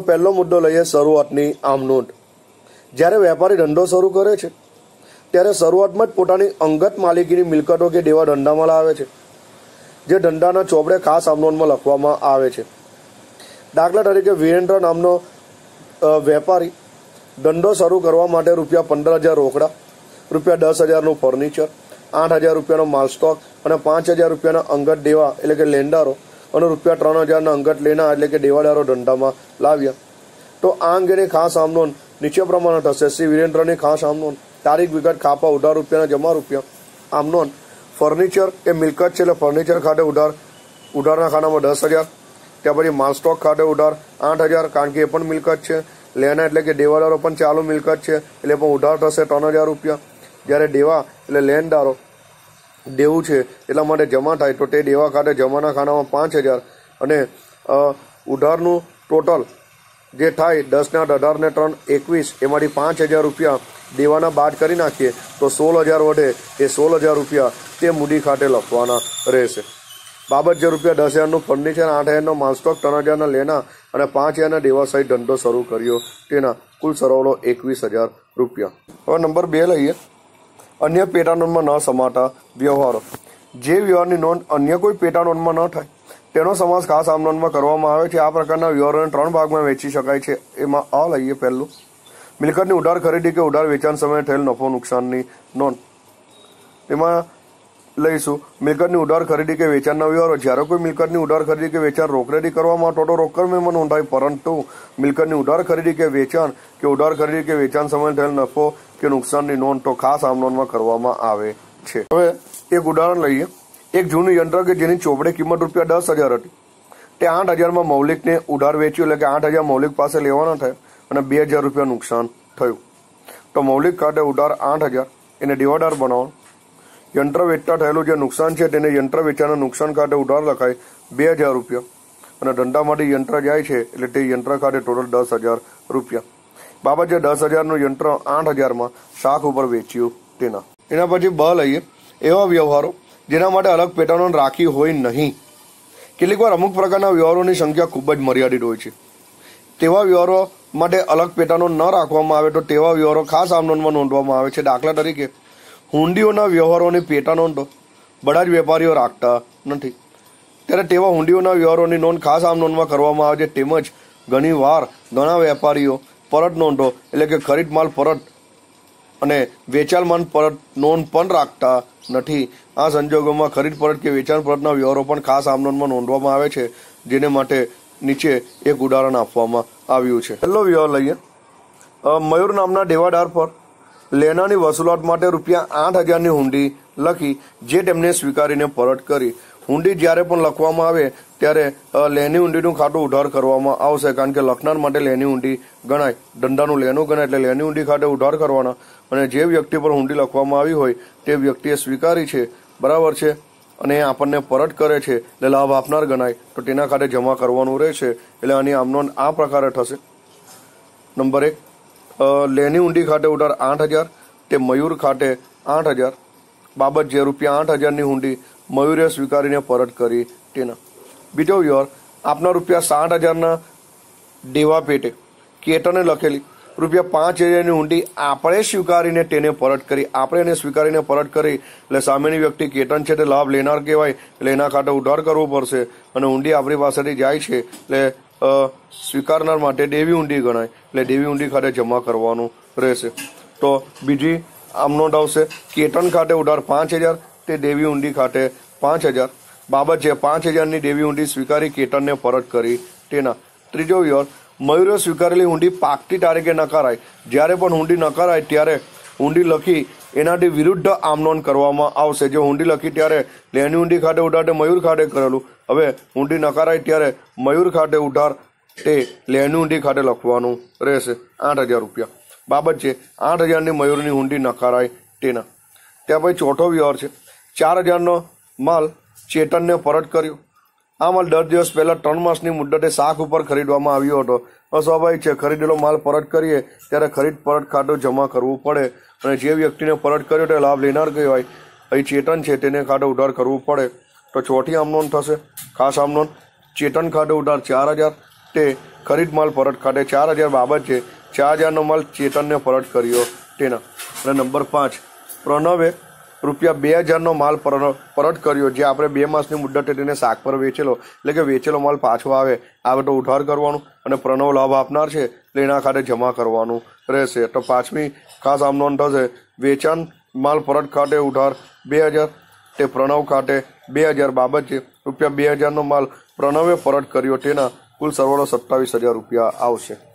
પહેલો મુદ્દો લઈએ શરૂઆતની આમ નોંધ। જ્યારે વેપારી ધંધો શરૂ કરે છે ત્યારે શરૂઆતમાં જ પોતાની અંગત માલિકીની મિલકતો કે દેવા ધંધામાં લાવે છે, જે ધંધાના ચોપડે ખાસ આમ નોંધમાં લખવામાં આવે છે। દાખલા તરીકે વિરેન્દ્ર નામનો વેપારી ધંધો શરૂ કરવા માટે ₹15,000 રોકડા, ₹10,000નું ફર્નિચર, ₹8,000નો માલ સ્ટોક અને ₹5,000ના અંગત દેવા એટલે કે લેણદારો અને ₹3,000ના અંગત લેના એટલે કે દેવાદારો ધંધામાં લાવ્યા। તો આ અંગેની ખાસ આમ નોંધ નીચે પ્રમાણે થશે। શ્રી વિરેન્દ્રની ખાસ આમ નોંધ, તારીખ વિગત ખાપા ઉધાર રૂપિયાના જમા રૂપિયા। આમ નોંધ ફર્નિચર એ મિલકત છે એટલે ફર્નિચર ખાતે ઉધારના ખાનામાં 10,000, ત્યાર પછી માલ સ્ટોક ખાતે ઉધાર 8,000 કારણ કે એ પણ મિલકત છે। લેના એટલે કે દેવાદારો પણ ચાલુ મિલકત છે એટલે પણ ઉધાર થશે ₹3,000। જ્યારે દેવા એટલે લેણદારો દેવું છે એટલા માટે જમા થાય તો તે દેવા ખાતે જમાના ખાનામાં 5,000 અને ઉધારનું ટોટલ જે થાય 10 ને 8 18 ને 3 21 એમાંથી ₹5,000 દેવાના બાદ કરી નાખીએ તો 16,000 વધે। એ ₹16,000 તે મૂડી ખાતે લખવાના રહેશે। બાબત જે ₹10,000નું ફર્નિચર, 8,000નો માલ સ્ટોક, 3,000ના લેના અને 5,000ના દેવા સહિત ધંધો શરૂ કર્યો તેના કુલ સરવાળો ₹21,000। હવે નંબર 2 લઈએ, અન્ય પેટા નોંધમાં ન સમાતા વ્યવહારો। જે વ્યવહારની નોંધ અન્ય કોઈ પેટા નોંધમાં ન થાય તેનો સમાસ ખાસ આમ નોંધમાં કરવામાં આવે છે। આ પ્રકારના વ્યવહારોને 3 ભાગમાં વહેંચી શકાય છે। એમાં આ લઈએ પહેલું, મિલકતની ઉધાર ખરીદી કે ઉધાર વેચાણ સમયે થયેલ નફો નુકસાનની નોંધ। એમાં લઈશું મિલકતની ઉધાર ખરીદી કે વેચાણના વ્યવહારો। જ્યારે કોઈ મિલકતની ઉધાર ખરીદી કે વેચાણ રોકડેથી કરવામાં તો રોકડ મેળમાં નોંધાય, પરંતુ મિલકતની ઉધાર ખરીદી કે વેચાણ કે ઉધાર ખરીદી કે વેચાણ સમયે થયેલ નફો કે નુકસાનની નોંધ તો ખાસ આમ નોંધમાં કરવામાં આવે છે। હવે એક ઉદાહરણ લઈએ, એક જૂનું યંત્ર કે જેની ચોપડે કિંમત ₹10,000 હતી તે 8,000માં મૌલિકને ઉધાર વેચ્યું, એટલે કે 8,000 મૌલિક પાસે લેવાના થયા અને ₹2,000 નુકસાન થયું। તો મૌલિક ખાતે ઉધાર 8,000 એને દેવાદાર બનાવો। યંત્ર વેચતા થયેલું જે નુકસાન છે તેને યંત્ર વેચાણના નુકસાન ખાતે ઉધાર લખાય ₹2,000 અને ધંધામાંથી યંત્ર જાય છે એટલે તે યંત્ર ખાતે ટોટલ ₹10,000। બાબત જે 10,000નું યંત્ર 8,000માં શાખ ઉપર વેચ્યું તેના। એના પછી બ લઈએ, એવા વ્યવહારો જેના માટે અલગ પેટા નોંધ રાખી હોય નહીં। કેટલીક વાર અમુક પ્રકારના વ્યવહારોની સંખ્યા ખૂબ જ મર્યાદિત હોય છે, તેવા વ્યવહારો માટે અલગ પેટા નોંધ ન રાખવામાં આવે તો તેવા વ્યવહારો ખાસ આમ નોંધમાં નોંધવામાં આવે છે। દાખલા તરીકે હુંડીઓના વ્યવહારોની પેટા નોંધો બધા જ વેપારીઓ રાખતા નથી, ત્યારે તેવા હુંડીઓના વ્યવહારોની નોંધ ખાસ આમ નોંધમાં કરવામાં આવે છે। તેમજ ઘણી વાર ઘણા વેપારીઓ પરત નોંધો એટલે કે ખરીદ માલ પરત અને વેચાણ માલ પરત નોંધ પણ રાખતા નથી। આ સંજોગોમાં ખરીદ પરત કે વેચાણ પરતના વ્યવહારો પણ ખાસ આમ નોંધમાં નોંધવામાં આવે છે, જેને માટે નીચે એક ઉદાહરણ આપવામાં આવ્યું છે। પહેલો વ્યવહાર લઈએ, મયુર નામના દેવાદાર પર લેનાની વસૂલાત માટે ₹8,000ની હુંડી લખી જે તેમને સ્વીકારીને પરત કરી। હુંડી જ્યારે પણ લખવામાં આવે ત્યારે લેની હુંડીનું ખાતું ઉધાર કરવામાં આવશે, કારણ કે લખનાર માટે લેની હુંડી ગણાય, ધંધાનું લેનું ગણાય એટલે લેની હુંડી ખાતે ઉધાર કરવાના અને જે વ્યક્તિ પર હુંડી લખવામાં આવી હોય તે વ્યક્તિએ સ્વીકારી છે, બરાબર છે, અને આપણને પરત કરે છે એટલે લાભ આપનાર ગણાય તો તેના ખાતે જમા કરવાનું રહેશે। એટલે આની આમ નોંધ આ પ્રકારે થશે। નંબર 1, લેની હુંડી ખાતે ઉધાર 8,000 તે મયુર ખાતે 8,000। બાબત જે ₹8,000ની હુંડી મયુરે સ્વીકારીને પરત કરી તેના। બીજો વ્યવહાર, આપના ₹60,000ના દેવા પેટે કેતને લખેલી ₹5,000ની હુંડી આપણે સ્વીકારીને તેને પરત કરી। આપણે એને સ્વીકારીને પરત કરી એટલે સામેની વ્યક્તિ કેતન છે તે લાભ લેનાર કહેવાય, એટલે એના ખાતે ઉધાર કરવું પડશે અને હુંડી આપણી પાસેથી જાય છે એટલે સ્વીકારનાર માટે દેવી હુંડી ગણાય, એટલે દેવી હુંડી ખાતે જમા કરવાનું રહેશે। તો બીજી આમ નોંધ આવશે, કેતન ખાતે ઉધાર 5,000 તે દેવી હુંડી ખાતે 5,000। બાબત છે 5,000ની દેવી હુંડી સ્વીકારી કેતનને પરત કરી તેના। ત્રીજો વ્યવહાર, મયુરે સ્વીકારેલી હુંડી પાકતી તારીખે નકારાય। જ્યારે પણ હુંડી નકારાય ત્યારે હુંડી લખી એનાથી વિરુદ્ધ આમ નોંધ કરવામાં આવશે। જો હુંડી લખી ત્યારે લેની હુંડી ખાતે ઉધાર તે મયુર ખાતે કરેલું, હવે હુંડી નકારાય ત્યારે મયુર ખાતે ઉધાર તે લેની હુંડી ખાતે લખવાનું રહેશે ₹8,000। બાબત છે 8,000ની મયુરની હુંડી નકારાય તેના। ત્યાર પછી ચોથો વ્યવહાર છે, 4,000નો માલ ચેતનને પરત કર્યો। આ માલ 10 દિવસ પહેલા 3 માસની મુદ્દતે શાખ ઉપર ખરીદવામાં આવ્યો હતો। સ્વાભાવિક છે, ખરીદેલો માલ પરત કરીએ ત્યારે ખરીદ પરત ખાતું જમા કરવું પડે અને જે વ્યક્તિને પરત કર્યો તે લાભ લેનાર કહેવાય। અહીં ચેતન છે તેને ખાતે ઉધાર કરવું પડે। તો ચોથી આમ નોંધ થશે, ખાસ આમ નોંધ, ચેતન ખાતે ઉધાર 4,000 તે ખરીદ માલ પરત ખાતે 4000 બાબત છે 4000નો માલ ચેતનને પરત કર્યો તેના. અને નંબર 5, પ્રણવે ₹2000નો માલ પરત કર્યો, જે આપણે 2 માસની મુદતે તેને શાક પર વેચેલો, એટલે કે વેચેલો માલ પાછો આવે તો ઉધાર કરવાનું અને પ્રણવ લાભ આપનાર છે એટલે એના ખાતે જમા કરવાનું રહેશે. તો 5મી ખાસ આમ નોંધ થશે, વેચાણ માલ પરત ખાતે ઉધાર 2000, તે પ્રણવ ખાતે 2000 બાબત છે ₹2000નો માલ પ્રણવે પરત કર્યો, તેના કુલ સરવાળો ₹27,000 આવશે.